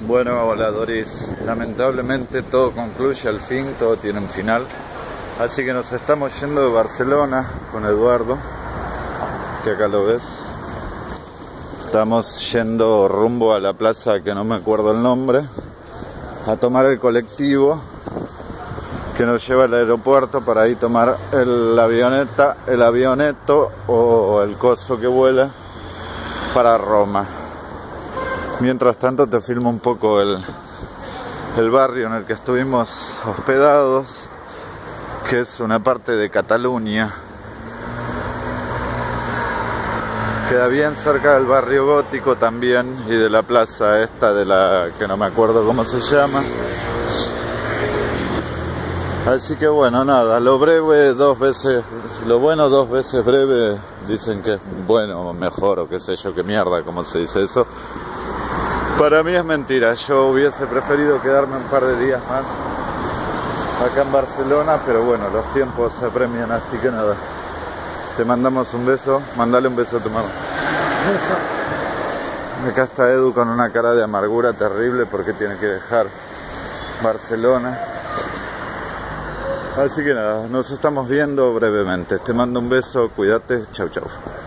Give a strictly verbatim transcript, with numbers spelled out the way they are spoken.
Bueno, hola Doris, lamentablemente todo concluye al fin, todo tiene un final. Así que nos estamos yendo de Barcelona con Eduardo, que acá lo ves. Estamos yendo rumbo a la plaza que no me acuerdo el nombre, a tomar el colectivo que nos lleva al aeropuerto para ahí tomar el avioneta, el avioneto o el coso que vuela para Roma. Mientras tanto te filmo un poco el, el barrio en el que estuvimos hospedados, que es una parte de Cataluña. Queda bien cerca del barrio gótico también y de la plaza esta de la que no me acuerdo cómo se llama. Así que bueno, nada, lo breve dos veces, lo bueno dos veces breve, dicen que es bueno, mejor o qué sé yo, qué mierda, como se dice eso. Para mí es mentira, yo hubiese preferido quedarme un par de días más acá en Barcelona, pero bueno, los tiempos se apremian, así que nada. Te mandamos un beso, mandale un beso a tu mamá. Beso. Acá está Edu con una cara de amargura terrible porque tiene que dejar Barcelona. Así que nada, nos estamos viendo brevemente. Te mando un beso, cuídate, chau chau.